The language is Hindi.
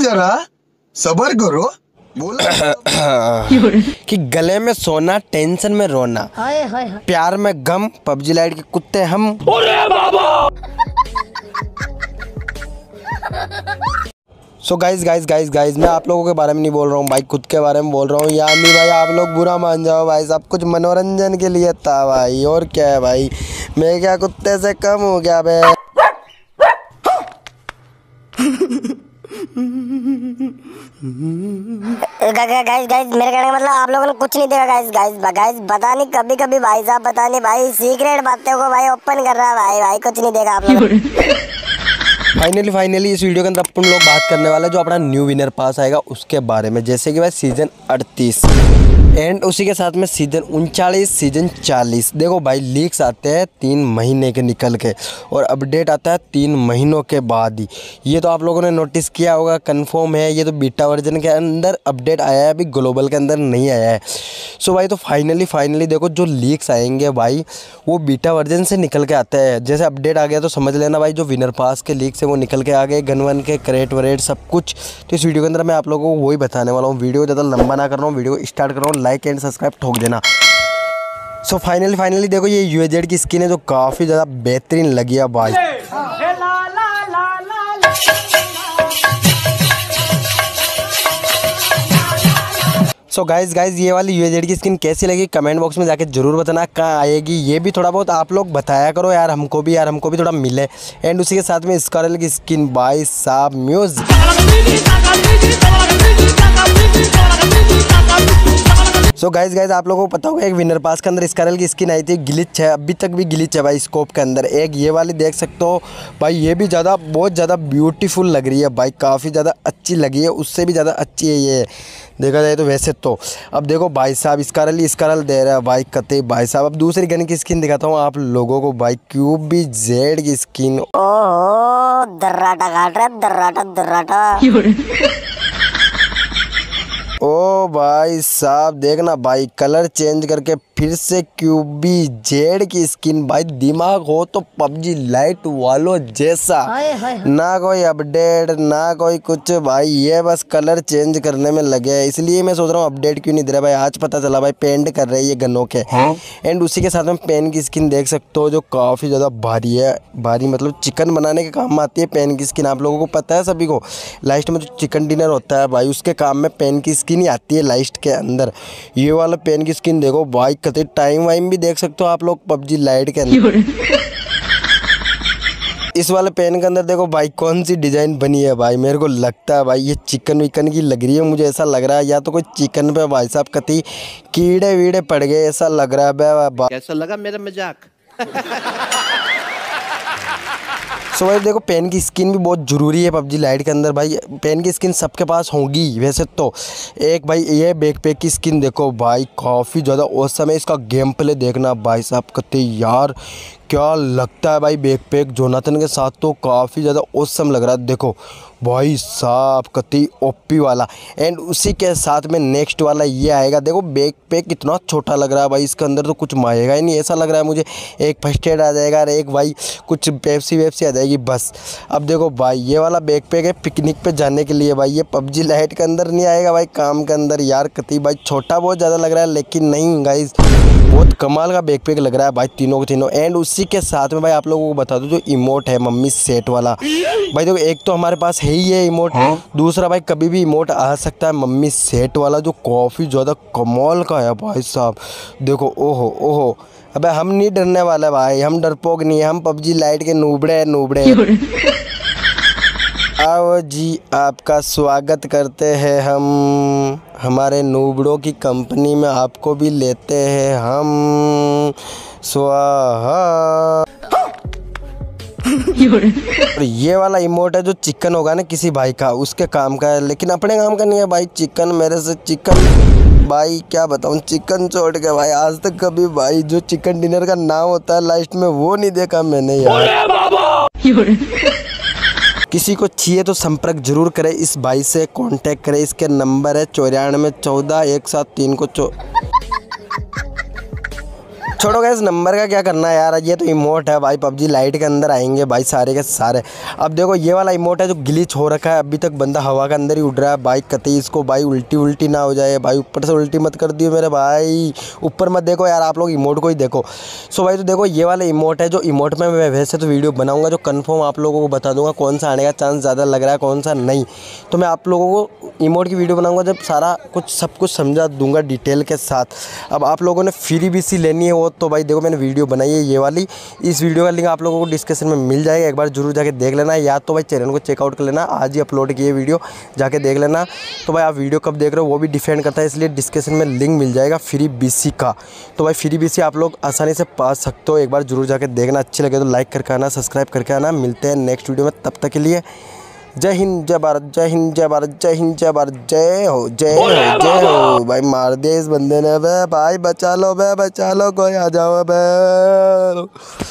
जरा सब्र करो। बोला कि गले में सोना, टेंशन में रोना, प्यार में गम, पबजी लाइट के कुत्ते हम। सो गाइज मैं आप लोगों के बारे में नहीं बोल रहा हूँ भाई, खुद के बारे में बोल रहा हूँ। यानी भाई आप लोग बुरा मान जाओ भाई, सब कुछ मनोरंजन के लिए था भाई, और क्या है भाई, मैं क्या कुत्ते से कम हो गया बे। गाइस मेरे कहने का मतलब आप लोगों ने कुछ नहीं देखा। गाइस पता नहीं कभी भाई साहब, पता नहीं भाई सीक्रेट बातों को भाई ओपन कर रहा है भाई कुछ नहीं देखा आप लोग। फाइनली इस वीडियो के अंदर अपन लोग बात करने वाले जो अपना न्यू विनर पास आएगा उसके बारे में, जैसे कि भाई सीजन 38 एंड उसी के साथ में सीजन 39, सीजन 40। देखो भाई लीक्स आते हैं 3 महीने के निकल के, और अपडेट आता है 3 महीनों के बाद ही। ये तो आप लोगों ने नोटिस किया होगा, कंफर्म है। ये तो बीटा वर्जन के अंदर अपडेट आया है, अभी ग्लोबल के अंदर नहीं आया है। सो भाई तो फाइनली देखो जो लीक्स आएंगे भाई वो बीटा वर्जन से निकल के आते हैं। जैसे अपडेट आ गया तो समझ लेना भाई जो विनर पास के लीक्स है वो निकल के आ गए, गन वन के क्रेट वरेट सब कुछ। तो इस वीडियो के अंदर मैं आप लोगों को वही बताने वाला हूँ। वीडियो ज़्यादा लंबा ना कर रहा हूँ, वीडियो को स्टार्ट कर रहा हूँ, लाइक एंड सब्सक्राइब ठोक देना। सो फाइनली देखो ये यूएजेड की स्किन है जो काफ़ी ज़्यादा बेहतरीन लगी है भाई। सो गाइज ये वाली यूएजेड की स्किन कैसी लगी कमेंट बॉक्स में जाके जरूर बताना। कहाँ आएगी ये भी थोड़ा बहुत आप लोग बताया करो यार, हमको भी थोड़ा मिले। एंड उसी के साथ में स्कारल की स्किन भाई साहब म्यूजिक। सो गाइज आप लोगों को पता होगा एक विनर पास के अंदर स्कारल की स्किन आई थी, ग्लिच है, अभी तक भी ग्लिच है भाई स्कोप के अंदर। एक ये वाली देख सकते हो भाई, ये भी बहुत ज़्यादा ब्यूटीफुल लग रही है भाई, काफ़ी ज़्यादा अच्छी लगी है, उससे भी ज़्यादा अच्छी है ये देखा जाए तो वैसे तो। अब देखो भाई साहब स्कारल दे रहा है भाई कते भाई साहब। अब दूसरी गन की स्किन दिखाता हूँ आप लोगों को भाई, QBZ की स्किन। ओह दर्राटा काट रहा है, दर्राटा। ओ भाई साहब देखना भाई, कलर चेंज करके फिर से QBZ की स्किन भाई। दिमाग हो तो पबजी लाइट वालों जैसा, ना कोई अपडेट ना कोई कुछ भाई, ये बस कलर चेंज करने में लगे हैं। इसलिए मैं सोच रहा हूँ अपडेट क्यों नहीं दे रहा भाई। आज पता चला भाई पेंट कर रहे हैं ये गनों के। एंड उसी के साथ में पेन की स्किन देख सकते हो जो काफ़ी ज़्यादा भारी है, भारी मतलब चिकन बनाने के काम आती है पेन की स्किन। आप लोगों को पता है सभी को, लास्ट में जो चिकन डिनर होता है भाई उसके काम में पेन की स्किन ही आती है लास्ट के अंदर। ये वाला पेन की स्किन देखो भाई, कते टाइम वाइम भी देख सकते हो आप लोग पबजी लाइट के अंदर। इस वाले पेन के अंदर देखो भाई कौन सी डिजाइन बनी है भाई, मेरे को लगता है भाई ये चिकन विकन की लग रही है, मुझे ऐसा लग रहा है। या तो कोई चिकन पे भाई साहब कति कीड़े वीड़े पड़ गए ऐसा लग रहा है। कैसा लगा मेरा मजाक? सो भाई देखो पेन की स्किन भी बहुत ज़रूरी है पबजी लाइट के अंदर भाई। पेन की स्किन सबके पास होगी वैसे तो। एक भाई ये बैकपैक की स्किन देखो भाई, काफ़ी ज़्यादा औसम है। इसका गेम प्ले देखना भाई साहब कते यार क्या लगता है भाई बैकपैक जोनाथन के साथ, तो काफ़ी ज़्यादा औसम लग रहा है। देखो भाई साहब कति ओपी वाला। एंड उसी के साथ में नेक्स्ट वाला ये आएगा। देखो बैकपैक कितना छोटा लग रहा है भाई, इसके अंदर तो कुछ माएगा ही नहीं ऐसा लग रहा है मुझे। एक फर्स्ट एड आ जाएगा और एक भाई कुछ पेप्सी वेप्सी आ जाएगी बस। अब देखो भाई ये वाला बैकपैक है पिकनिक पे जाने के लिए भाई, ये पबजी लाइट के अंदर नहीं आएगा भाई, काम के अंदर यार कति भाई छोटा बहुत ज़्यादा लग रहा है, लेकिन नहीं गाइस बहुत कमाल का बैकपैक लग रहा है भाई तीनों के तीनों। एंड उसी के साथ में भाई आप लोगों को बता दूं जो इमोट है मम्मी सेट वाला भाई, देखो एक तो हमारे पास है ही है इमोट, दूसरा भाई कभी भी इमोट आ सकता है मम्मी सेट वाला जो काफ़ी ज़्यादा कमाल का है भाई साहब। देखो ओहो अबे हम नहीं डरने वाले भाई, हम डरपोक नहीं है, हम पबजी लाइट के नूबड़े। आओ जी आपका स्वागत करते हैं हम, हमारे नूबड़ों की कंपनी में आपको भी लेते हैं हम, स्वाहा। और ये वाला इमोट है जो चिकन होगा ना किसी भाई का उसके काम का है, लेकिन अपने काम का नहीं है भाई। चिकन मेरे से चिकन भाई क्या बताऊँ, चिकन छोड़ के भाई आज तक कभी भाई जो चिकन डिनर का नाम होता है लास्ट में वो नहीं देखा मैंने यार। किसी को चाहिए तो संपर्क जरूर करें, इस भाई से कांटेक्ट करें। इसके नंबर है 94 14 173 को छोड़ो गैस, नंबर का क्या करना है यार, ये तो इमोट है भाई, पबजी लाइट के अंदर आएंगे भाई सारे के सारे। अब देखो ये वाला इमोट है जो ग्लिच हो रखा है, अभी तक बंदा हवा के अंदर ही उड़ रहा है भाई, कतई इसको भाई उल्टी ना हो जाए भाई, ऊपर से उल्टी मत कर दियो मेरे भाई, ऊपर मत देखो यार आप लोग, इमोट को ही देखो। सो भाई तो देखो ये वाला इमोट है, जो इमोट में मैं वैसे तो वीडियो बनाऊंगा जो कंफर्म आप लोगों को बता दूंगा कौन सा आने का चांस ज़्यादा लग रहा है कौन सा नहीं। तो मैं आप लोगों को इमोट की वीडियो बनाऊंगा जब सारा कुछ सब कुछ समझा दूंगा डिटेल के साथ। अब आप लोगों ने फ्री बीसी लेनी है वो तो भाई देखो मैंने वीडियो बनाई है ये वाली, इस वीडियो का लिंक आप लोगों को डिस्क्रिप्शन में मिल जाएगा, एक बार जरूर जाके देख लेना, या तो भाई चैनल को चेकआउट कर लेना, आज ही अपलोड किए वीडियो जाके देख लेना। तो भाई आप वीडियो कब देख रहे हो वो भी डिपेंड करता है, इसलिए डिस्क्रिप्शन में लिंक मिल जाएगा फ्री बीसी का। तो भाई फ्री बीसी आप लोग आसानी से पा सकते हो, एक बार जरूर जाके देखना, अच्छी लगे तो लाइक करके आना, सब्सक्राइब करके आना। मिलते हैं नेक्स्ट वीडियो में, तब तक के लिए जय हिंद जय भारत, जय हिंद जय भारत, जय हिंद जय भारत, जय हो जय हो जय हो। भाई मार दिया इस बंदे ने बे, भाई बचा लो बे, बचा लो, कोई आ जाओ बे।